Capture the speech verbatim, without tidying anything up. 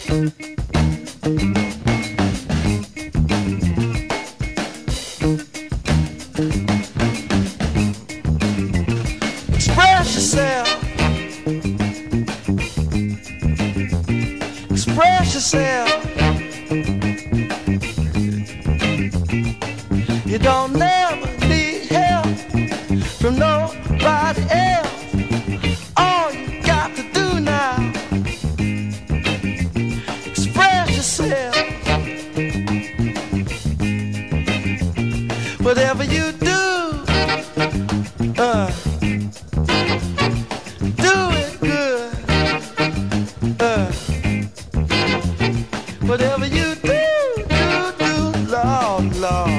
Express yourself. Express yourself. You don't never need help from nobody else. All you got to do now, express yourself. Whatever you do, uh, do it good. Uh, whatever you do, do, do, Lord, Lord.